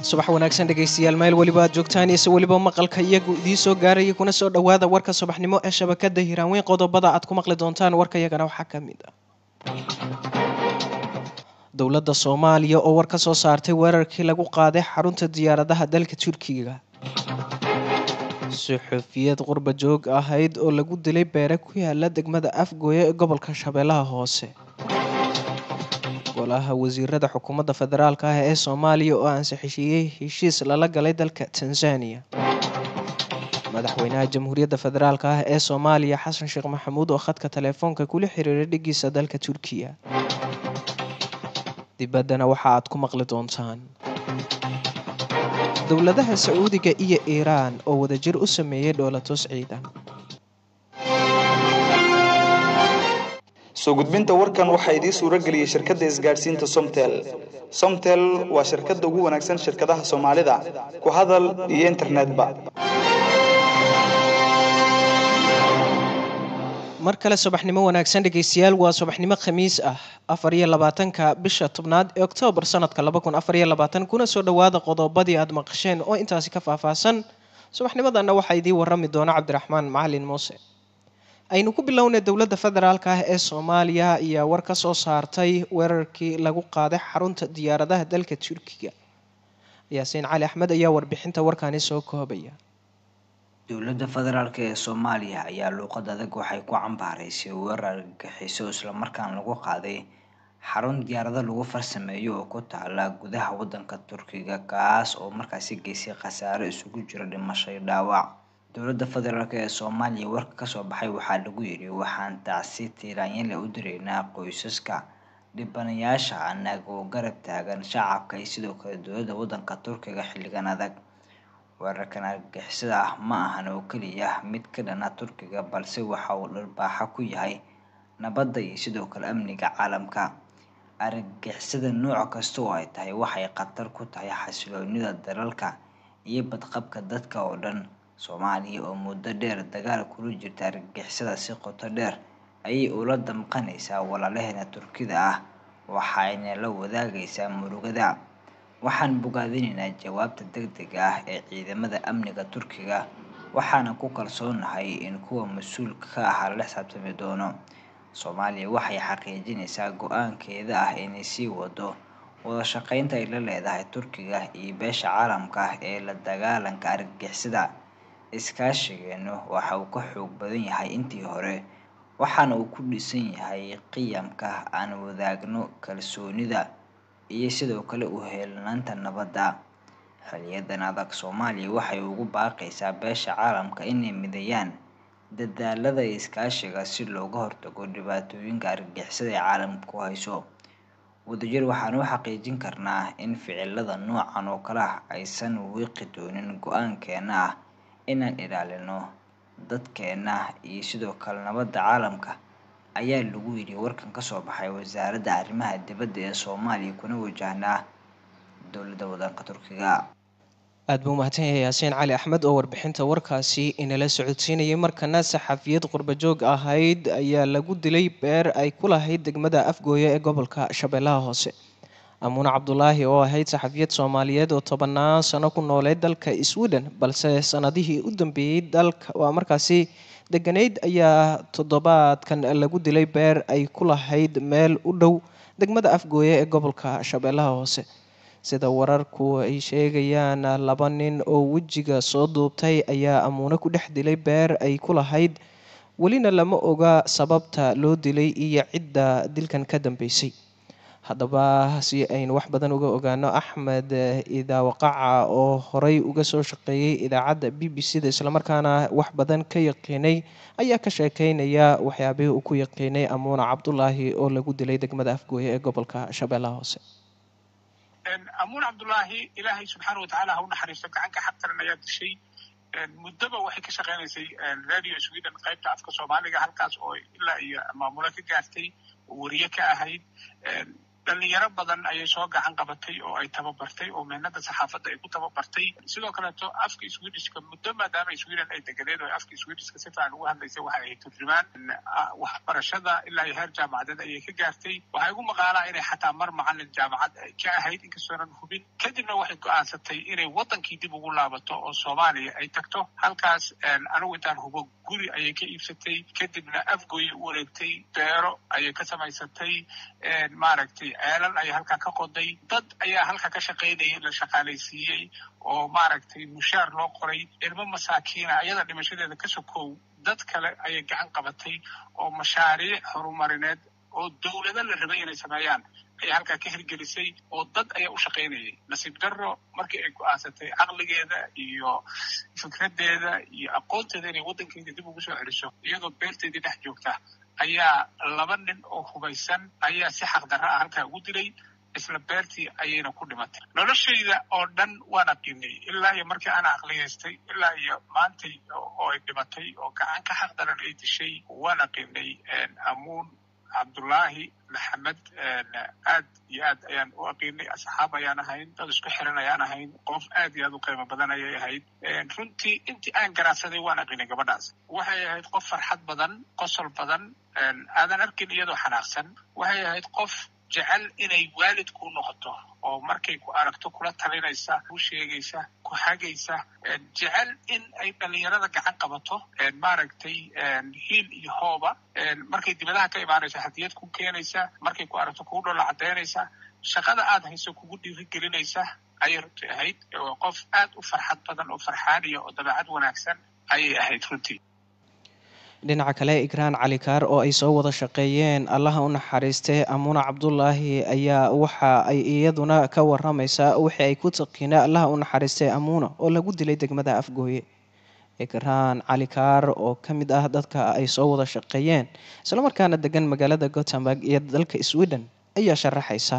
subax wanaagsan dhageystayaal meel waliba aad joogtaan iyo waliba maqalka iyagu idii soo gaaraya kuna soo dhawaada warka subaxnimo ee shabakada Hiiraanweyn qodobada aad ku maqli doontaan warka iyagana waxa kamid ah dawladda Soomaaliya oo war ka soo saartay weerarkii lagu qaaday xarunta diyaaradaha dalka Turkiga suxufiyad qurba joog ahayd oo lagu dilay beere ku yaala degmada Afgooye ee gobolka Shabeellaha Hoose golaha wasiirada xukuumadda federaalka ah ee Soomaaliya oo ansixiyay heshiis lala galay dalka Tanzania madaxweynaha jamhuuriyadda federaalka ah ee Soomaaliya Xasan Sheekh Maxamuud oo khadka telefoonka kula xiriiray dhigiisa dalka Turkiga dibadana waxa aad ku maqli doontaan dawladaha Sacuudiga iyo Iiraan oo wadajir u sameeyay dowlado ciidan soo gudbinta warkan waxa idin suura galiyay shirkadda isgaarsiinta Somtel waa shirkadda ugu wanaagsan shirkadaha Soomaalida ku hadal iyo internetba mar kale subaxnimo wanaagsan dhageystayaal waa subaxnimo khamiis ah 24ka bisha 10aad ee Oktoobar sanadka 2024 kuna soo dhawaada qodobadii aad maqasheen oo intaasi ka faahfaahsan subaxnimadana waxa idin warami doona Cabdiraxmaan Macalin Muuse aynu ku bilownay dawladda federaalka ah ee Soomaaliya ayaa war ka soo saartay weerarkii lagu qaaday xarunta diyaaradaha dalka Turkiga Yaasiin Cali Axmed ayaa warbixinta warkaani soo koobaya dawladda federaalka ee Soomaaliya ayaa luuqad adag waxay ku cambaaraysay weerar gaxiso isla markaan lagu qaaday xarun diyaarado lagu farsameeyo oo ku taala gudaha waddanka Turkiga kaas oo markaasi geysay khasaare isugu jira dhimasho iyo dhaawac dawladda federaalka ee Soomaaliya warka ka soo baxay waxaa lagu yiri waxaan taasi tiiraanyada u direynaa qoysaska dhibanayaasha anagoo garab taagan shacabka iyo sidoo kale dawladda waddanka Turkiga xilligan adag weerarkan argagixisada ah ma ahan oo kaliya mid ka dhana Turkiga balse waxa uu dharbaaxa ku yahay nabadda iyo sidoo kale amniga caalamka argagixisada nooc kasta oo ay tahay waxay khatar ku tahay xasiloonida dalalka iyo badqabka dadka oo dhan Soomaaliya oo muddo dheer dagaal kula jirta argagixisada si qoto dheer ayay ula damqanaysaa walaalaheena Turkida ah waxayna la wadaagaysaa murugada waxaan bogaadinaynaa jawaabta degdega ah ee ciidamada amniga Turkiga waxaana ku kalsoonahay in kuwa mas'uulka ka ah la xisaabtami doono Soomaaliya waxay xaqiijinaysaa go'aankeeda ah inay sii wado wada shaqaynta ay la leedahay Turkiga iyo beesha caalamka ee la dagaalanka argagixisada iskaashigeenu waxa uu ka xoog badan yahay intii hore waxaana uu ku dhisan yahay qiyamka aan wadaagno kalsoonida iyo sidoo kale u heelanaanta nabadda xiliyadan adag Soomaaliya waxay ugu baaqaysaa beesha caalamka inay mideeyaan dadaalada iskaashiga si looga hortago dhibaatooyinka argagixisada ee caalamku hayso wadajir waxaan u xaqiijin karnaa in ficilada noocan oo kale ah aysan wiiqi doonin go'aankeena ah inaan ilaalino dadkeena iyo sidoo kale nabadda caalamka ayaa lagu yiri warkan ka soo baxay wasaaradda arrimaha dibadda ee Soomaaliya kuna wajahnaa dawladda waddanka Turkiga aad buu mahadsan yahay Yaasiin Cali Axmed oo warbixinta warkaasi inala socodsiinayay markana saxafiyad qurba joog ahayd ayaa lagu dilay beer ay ku lahayd degmada Afgooye ee gobolka Shabeellaha Hoose Amuuna Cabdulaahi oo ahayd saxafiyad Soomaaliyeed oo 10 sano ku nooleed dalka Sweden balse sanadihii u dambeeyay dalka waa markaasi deganayd ayaa toddobaadkan lagu dilay beer ay ku lahayd meel u dhow degmada Afgooye ee gobolka Shabeellaha Hoose sida wararku ay sheegayaan 2 nin oo wajiga soo duubtay ayaa Amuuna ku dhex dilay beer ay ku lahayd walina lama oga sababta loo dilay iyo cidda dilkan ka dambeysay haddaba si aynu wax badan uga ogaano Axmed Idaawaqaca oo horay uga soo shaqeeyay idaacadda BBC-da isla markaana wax badan ka yaqiinay ayaa ka sheekeynaya waxyaabihii uu ku yaqiinay Amuuna Cabdulaahi oo lagu dilay degmada Afgooye ee gobolka Shabeellaha Hoose Amuuna Cabdulaahi Ilaahay subxaanahu wa ta'aala ha u naxariisto gacanka xaqtaran ayaa dishay muddaba waxay ka shaqeynaysay radio Sweden qaybta afka Soomaaliga halkaas oo ilaa iyo maamula ka gaartay wariye ka ahayd dhalinyaro badan ayay soo gacan qabatay oo ay tababartay oo mehnada saxaafadda ay ku tababartay. sidoo kaleeto afka swedishka muddo maadaama sweden ay deganeed oo afka swedishka si fiican ugu hadlaysay waxa ay turjumaan waxbarashada ilaa iyo heer jaamacadeed ayay ka gaartay. waxay ugu maqaalaa inay xataa mar macalin jaamacad ka ahayd inkastoonan hubin. kadibna waxay go'aansatay inay wadankii dib ugu laabato oo soomaaliya ay tagto. halkaas anigu intaan hubo guri ayay ka iibsatay, kadibna afgooyay u wareegtay, beero ayay ka samaysatay, maaragtay ceelal ayay halkaa ka qoday. dad ayaa halkaa ka shaqaynayay, la shaqaalaysiiyey oo maaragtay mushaar loo qoray. ilmo masaakiina ayada dhimashadeeda ka sokow dad kale ayay gacan qabatay oo mashaariic horumarineed oo dowlado la rabay inay sameeyaan ayaa halkaa ka hirgelisay oo dad ayaa u shaqaynayay. nasiib darro markii ay go'aansatay caqligeeda iyo fikradeeda iyo aqoonteeda inay waddankeeda dib ugu soo celiso iyadoo beerteedii dhex joogta, ayaa 2 nin oo hubaysan ayaa si xaqdarra ah halkaa ugu dilay. isla beertii ayayna ku dhimatay. noloshayda oo dhan waan aqinay ilaa iyo markii aan aqliyaystay ilaa iyo maantay oo ay dhimatay oo gacan ka xaqdaran ay dishay. waan aqinay amuun cabdullaahi maxamed aad iyo aad ayaan u aqinay. asxaab ayaan ahayn, dad isku xiran ayaan ahayn, qof aad iyo aad u qiimo badan ayay ahayd. runtii intii aan garaadsaday waan aqinay gabadhaas. waxay ahayd qof farxad badan, qosol badan, aadan arkin iyadoo xanaaqsan. waxay ahayd qof jecel inay waalid ku noqoto oo markay ku aragto kula talinaysa, ku sheegaysa, ku hagaysa, jecel in ay dhalinyarada gacan qabato, maaragtay hiil iyo hooba. markay dibadaha ka imaanaysa hadiyad ku keenaysa, markay ku aragto kugu dhola cadaynaysa, shaqada aad hayso kugu dhiirigelinaysa ayay runtii ahayd. qof aad u farxad badan oo farxaaniya oo dabeecad wanaagsan ayay ahayd runtii. dhinaca kale ikraan cali kaar oo ay soo wada shaqeeyeen allaha u naxariistay amuuna cabdulaahi ayaa waxa ay iyaduna ka waramaysaa wixii ay ku taqiina allaha u naxariistay amuuna oo lagu dilay degmada afgooye. ikraan cali kaar oo ka mid ah dadka ay soo wada shaqeeyeen islamarkaana degan magaalada gothenburg iyo dalka sweden ayaa sharaxaysa.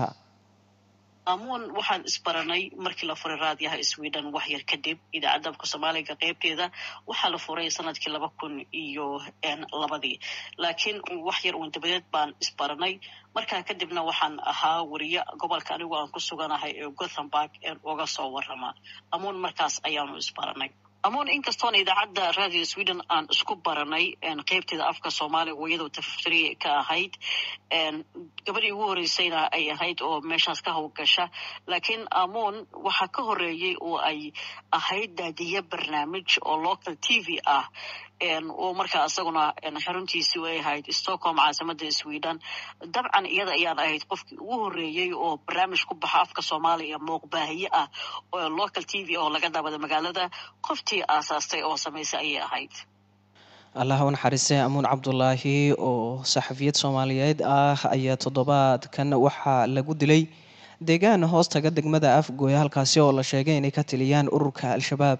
amuun waxaan isbaranay markii la furay raadiyaha sweden wax yar kadib. idaacadda afka soomaaliga qaybteeda waxaa la furay sanadkii 2002 laakiin wax yar uun dabadeed baan isbaranay. markaa kadibna waxaan ahaa wariye gobolka anigu aan ku suganahay ee gothenburg uga soo warama. amuun markaas ayaanu isbaranay. amuun inkastoon idaacadda radio sweden aan isku baranay qaybteeda afka soomaaliga iyadoo tafatiri ka ahayd, gabadhii ugu horeysayna ay ahayd oo meeshaas ka hawlgasha. laakiin amuun waxaa ka horeeyey oo ay ahayd daadiye barnaamij oo local tv ah oo markaa isaguna xaruntiisii way ahayd Stockholm caasimada Sweden. dabcan iyada ayaan ahayd qofkii ugu horeeyey oo barnaamij ku baxa afka Soomaaliya muuqbaahiye ah oo local TV oo laga daawado magaalada. qoftii aasaastay oo samaysay ayay ahayd. allah u naxariistay amuun cabdulaahi oo saxafiyad Soomaaliyeed ah ayaa toddobaadkan waxaa lagu dilay deegaan hoostaga degmada afgooye halkaasi oo la sheegay inay ka tiliyaan ururka al-shabaab.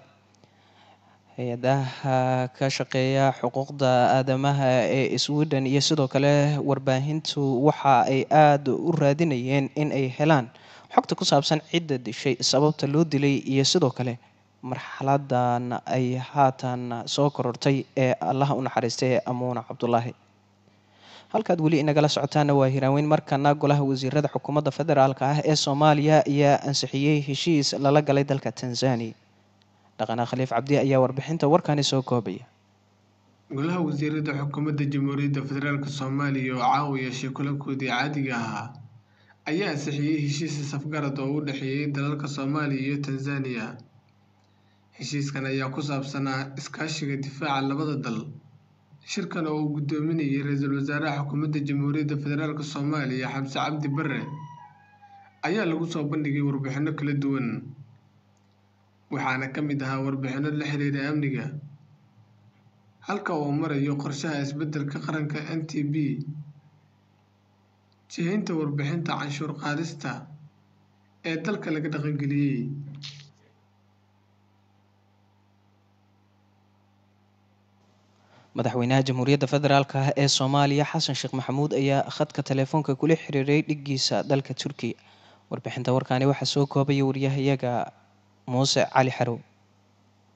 hay-adaha ka shaqeeya xuquuqda aadamaha ee Sweden iyo sidoo kale warbaahintu waxa ay aad u raadinayeen in ay helaan xogta ku saabsan cidda dishay, sababta loo dilay iyo sidoo kale marxaladan ay haatan soo korortay ee allaha u naxariistay amuuna cabdulaahi. halkaad weli inagala socotaana waa hiraaweyn. markana golaha wasiirada xukuumadda federaalka ah ee Soomaaliya ayaa ansixiyey heshiis lala galay dalka Tanzania. dhaqana khaliif cabdi ayaa warbixinta warkani soo koobaya. golaha wasiirada xukuumadda jamhuuriyadda federaalka Soomaaliya oo caawiya shirkulankoodii caadiga ahaa ayaa ansixiyey heshiis safgarad oo u dhexeeyay dalalka Soomaaliya iyo Tanzania. heshiiskan ayaa ku saabsanaa iskaashiga difaaca labada dal. shirkan oo uu gudoominayay ra'iisul wasaaraha xukuumadda jamhuuriyadda federaalka Soomaaliya Xamse Cabdi Barre ayaa lagu soo bandhigay warbixino kala duwan. waxaana ka mid ahaa warbixino la xiriira amniga, halka uu marayo qorshaha isbeddelka qaranka NTB, jihaynta warbixinta canshuur qaadista ee dalka laga dhaqangeliyey. madaxweynaha jamhuuriyadda federaalka ah ee Soomaaliya Xasan Sheekh Maxamuud ayaa khadka telefoonka kula xiriiray dhigiisa dalka Turkiga. warbixinta warkani waxaa soo koobaya wariyahayaga muuse cali xarow.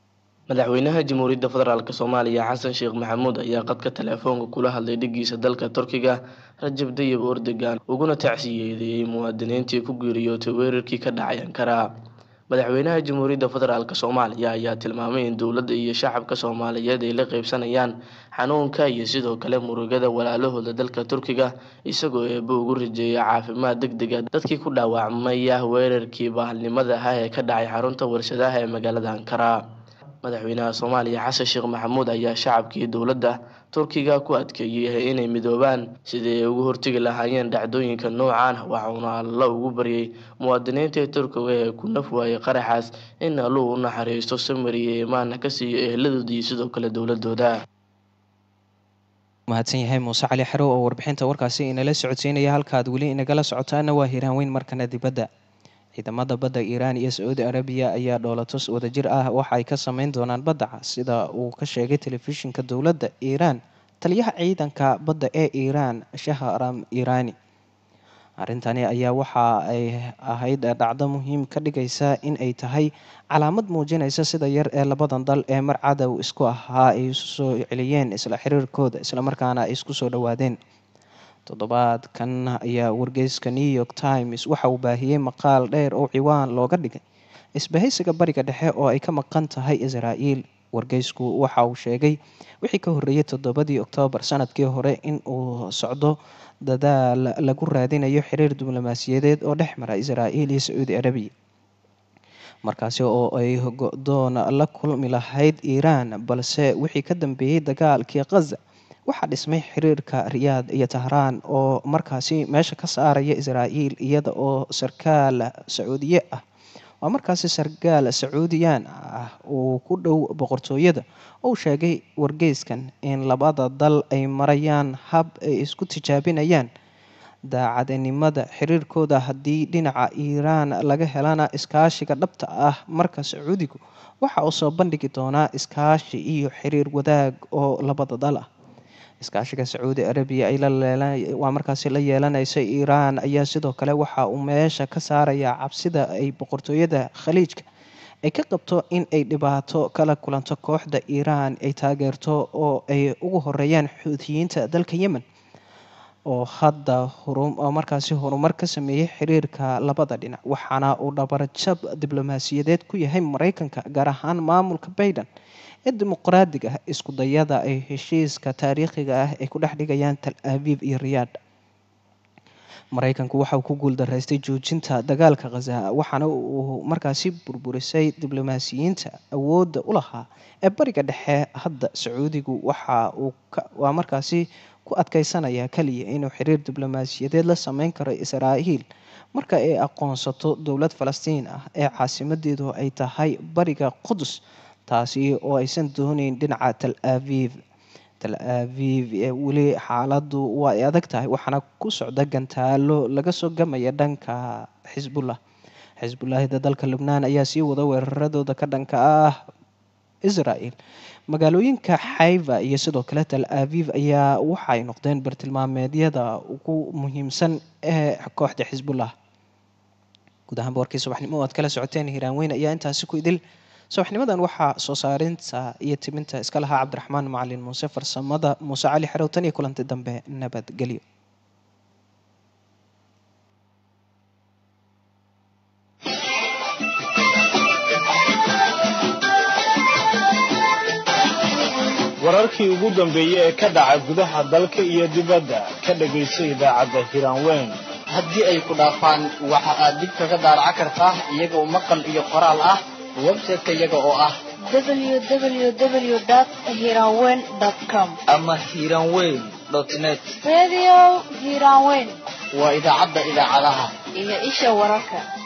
madaxweynaha Jamhuuriyadda Federaalka Soomaaliya Xasan Sheekh Maxamuud ayaa qadka telefoonka kula hadlay dhigiisa dalka Turkiga Rajab Tayyip Erdogan uguna tacsiyeeyay muwaadiniintii ku geeriyootay weerarkii ka dhacay Ankara. madaxweynaha Jamhuuriyadda Federaalka Soomaaliya ayaa tilmaamay in dowladda iyo shacabka Soomaaliyeed ay la qaybsanayaan xanuunka iyo sidoo kale murugada walaalahooda dalka Turkiga isagoo eebbo ugu rajeeyay caafimaad degdeg ah dadkii ku dhaawacmay weerarkii bahalnimada ah ee ka dhacay xarunta warshadaha ee magaalada Ankara. madaxweynaha Soomaaliya Xasan Sheekh Maxamuud ayaa shacabkii dowladda Turkiga ku adkeeyay inay midoobaan sidii ay uga hortagi lahaayeen dhacdooyinka noocan ah waxaana la ugu baryay muwaadiniinta Turkiga ee ku naf waayay qaraxaas in Alle u naxariisto samir iyo iimaan ka siiyo ehelladooda iyo sidoo kale dowladooda. mahadsan yahay Muuse Cali Xarow oo warbixinta warkaasi inala socodsiinaya halkaad weli inagala socotaana waa Hiiraan Weyn markana dibadda. ciidamada badda Iran iyo Saudi Arabia ayaa dhoolatus wadajir ah waxa ay ka sameyn doonaan badda sida uu ka sheegay telefishinka dowladda Iran taliyaha ciidanka badda ee Iran Shahram Irani. arrintani ayaa waxa ay ahayd dhacdo muhiim ka dhigaysa in ay tahay calaamad muujinaysa sida yar ee labadan dal ee mar cadow isku ahaa ay soo celiyeen isla xiriirkooda isla markaana ay isku soo dhawaadeen. toddobaadkan ayaa wargeyska New York Times waxa uu baahiyay maqaal dheer oo ciwaan looga dhigay isbahaysiga bariga dhexe oo ay ka maqan tahay Israa'iil. wargeysku waxa uu sheegay wixii ka horreeyay 7 Oktoobar sanadkii hore in uu socdo dadaal lagu raadinayo xiriir diblomaasiyadeed oo dhex mara Israa'iil iyo Saudi Arabia markaasi oo ay go'doon la kulmi lahayd Iran balse wixii ka dambeeyay dagaalkii Gaza waxaa dhismay xiriirka Riyadh iyo Tehran oo markaasi meesha ka saaraya Israa'iil iyada oo sarkaal Sacuudiyaan ah uu ku dhow boqortooyada oo sheegay wargeyskan in labada dal ay marayaan hab ay isku tijaabinayaan daacadnimada xiriirkooda haddii dhinaca Iran laga helana iskaashiga dhabta ah marka Sacuudigu waxa uu soo bandhigi doonaa iskaashi iyo xiriir wadaag oo labada dal ah. iskaashiga Saudi Arabia ay markaasi la yeelanaysa Iran ayaa sidoo kale waxa uu meesha ka saaraya cabsida ay boqortooyada Khaliijka ay ka qabto in ay dhibaato kala kulanto kooxda Iran ay taageerto oo ay ugu horeeyaan Xuuthiyiinta dalka Yemen oo hadda markaasi horumar ka sameeyay xiriirka labada dhinac waxaana uu dhabarjab diblomaasiyadeed ku yahay Mareykanka gaar ahaan maamulka Biden ee dimuqraadiga isku dayada ay heshiiska taariikhiga ah ay ku dhex dhigayaan Tel Aviv iyo Riyadh. Mareykanku waxa uu ku guuldareystay joojinta dagaalka Gaza waxaana uu markaasi burburisay diblomaasiyiinta awoodda u lahaa ee bariga dhexe. hadda Sacuudigu waxa uu markaasi ku adkeysanaya kaliya inuu xiriir diblomaasiyadeed la sameyn karo Israa'iil marka ay aqoonsato dowlad Falastiin ah ee caasimadeedu ay tahay bariga Qudus taasi oo aysan dooneyn dhinaca Tel Aviv weli xaaladdu waa ay adag tahay waxaana ku socda gantaalo laga soo gamaya dhanka Xisbullah dalka Lubnaan ayaa sii wada weeraradooda ka dhanka ah Israa'iil. magaalooyinka Haifa iyo sidoo kale Tel Aviv ayaa waxay noqdeen bartilmaameedyada ugu muhiimsan ee kooxda Xisbullah. guud ahaan warkii subaxnimo aad kala socoteen Hiiraan Weyn ayaa intaasi ku idil. subaxnimadan waxaa soo saarinta iyo timinta iska lahaa Cabdiraxmaan Macalin Muuse, farsamada Muuse Cali Xarow. tan iyo kulanti dambe nabadgelyo. wararkii ugu dambeeyay ee ka dhaca gudaha dalka iyo dibadda ka dhagayso idaacadda Hiiraan Weyn. haddii ay ku dhaafaan waxa aad dib kaga daaraca kartaa iyagoo maqal iyo qoraal ah website-ka iyaga oo ah www.hiranweyn.com ama hiranweyn.net. Radio Hiranweyn waa idaacadda idaacadaha iyo isha wararka.